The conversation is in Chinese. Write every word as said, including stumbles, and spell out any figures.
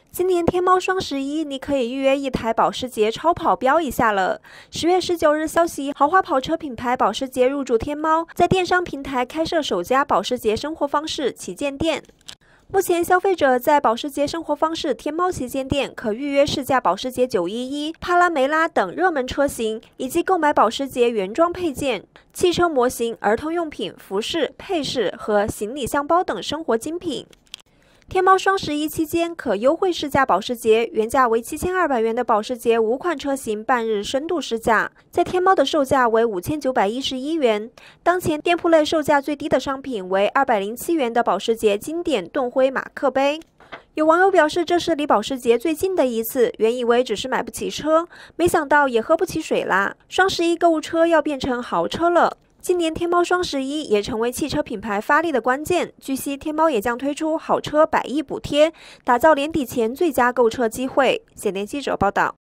今年天猫双十一，你可以预约一台保时捷超跑飙一下了。十月十九日消息，豪华跑车品牌保时捷入驻天猫，在电商平台开设首家保时捷生活方式旗舰店。目前，消费者在保时捷生活方式天猫旗舰店可预约试驾保时捷九一一、帕拉梅拉等热门车型，以及购买保时捷原装配件、汽车模型、儿童用品、服饰、配饰和行李箱包等生活精品。天猫双十一期间可优惠试驾保时捷，原价为七千二百元的保时捷五款车型半日深度试驾，在天猫的售价为五千九百一十一元。当前店铺内售价最低的商品为二百零七元的保时捷经典盾徽马克杯。有网友表示，这是离保时捷最近的一次，原以为只是买不起车，没想到也喝不起水啦。双十一购物车要变成豪车了。今年天猫双十一也成为汽车品牌发力的关键。据悉，天猫也将推出好车百亿补贴，打造年底前最佳购车机会。显联记者报道。